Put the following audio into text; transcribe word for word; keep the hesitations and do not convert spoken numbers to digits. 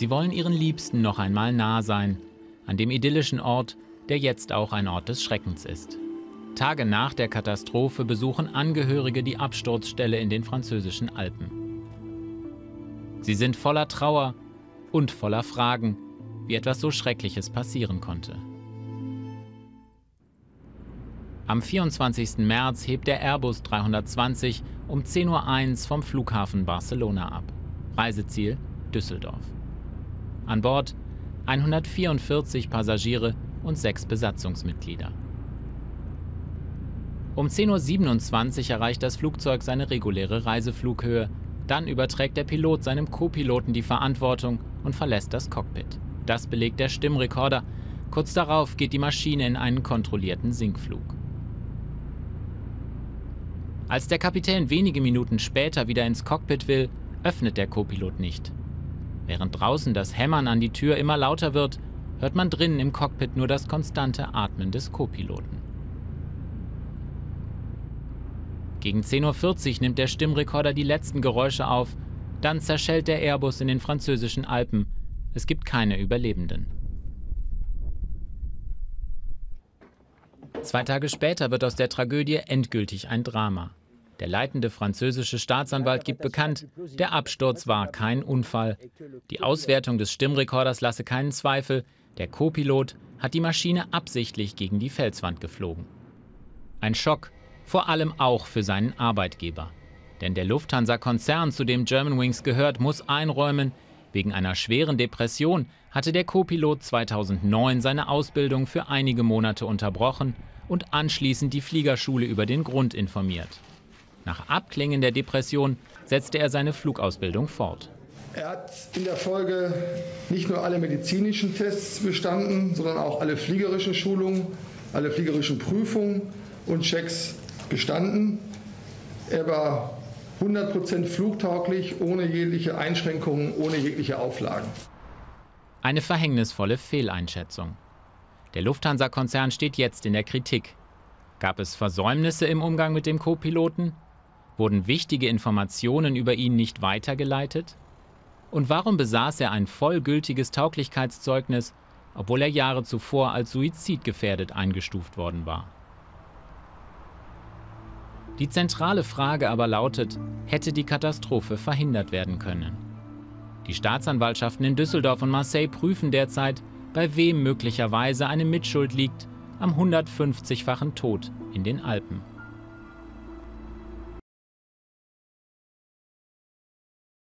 Sie wollen ihren Liebsten noch einmal nah sein, an dem idyllischen Ort, der jetzt auch ein Ort des Schreckens ist. Tage nach der Katastrophe besuchen Angehörige die Absturzstelle in den französischen Alpen. Sie sind voller Trauer und voller Fragen, wie etwas so Schreckliches passieren konnte. Am vierundzwanzigsten März hebt der Airbus dreihundertzwanzig um zehn Uhr eins vom Flughafen Barcelona ab. Reiseziel Düsseldorf. An Bord hundertvierundvierzig Passagiere und sechs Besatzungsmitglieder. Um zehn Uhr siebenundzwanzig erreicht das Flugzeug seine reguläre Reiseflughöhe. Dann überträgt der Pilot seinem Co-Piloten die Verantwortung und verlässt das Cockpit. Das belegt der Stimmrekorder. Kurz darauf geht die Maschine in einen kontrollierten Sinkflug. Als der Kapitän wenige Minuten später wieder ins Cockpit will, öffnet der Co-Pilot nicht. Während draußen das Hämmern an die Tür immer lauter wird, hört man drinnen im Cockpit nur das konstante Atmen des Co-Piloten. Gegen zehn Uhr vierzig nimmt der Stimmrekorder die letzten Geräusche auf, dann zerschellt der Airbus in den französischen Alpen. Es gibt keine Überlebenden. Zwei Tage später wird aus der Tragödie endgültig ein Drama. Der leitende französische Staatsanwalt gibt bekannt, der Absturz war kein Unfall. Die Auswertung des Stimmrekorders lasse keinen Zweifel, der Co-Pilot hat die Maschine absichtlich gegen die Felswand geflogen. Ein Schock, vor allem auch für seinen Arbeitgeber. Denn der Lufthansa-Konzern, zu dem Germanwings gehört, muss einräumen, wegen einer schweren Depression hatte der Co-Pilot zweitausendneun seine Ausbildung für einige Monate unterbrochen und anschließend die Fliegerschule über den Grund informiert. Nach Abklingen der Depression setzte er seine Flugausbildung fort. Er hat in der Folge nicht nur alle medizinischen Tests bestanden, sondern auch alle fliegerischen Schulungen, alle fliegerischen Prüfungen und Checks bestanden. Er war hundert Prozent flugtauglich, ohne jegliche Einschränkungen, ohne jegliche Auflagen. Eine verhängnisvolle Fehleinschätzung. Der Lufthansa-Konzern steht jetzt in der Kritik. Gab es Versäumnisse im Umgang mit dem Co-Piloten? Wurden wichtige Informationen über ihn nicht weitergeleitet? Und warum besaß er ein vollgültiges Tauglichkeitszeugnis, obwohl er Jahre zuvor als suizidgefährdet eingestuft worden war? Die zentrale Frage aber lautet, hätte die Katastrophe verhindert werden können? Die Staatsanwaltschaften in Düsseldorf und Marseille prüfen derzeit, bei wem möglicherweise eine Mitschuld liegt am hundertfünfzigfachen Tod in den Alpen.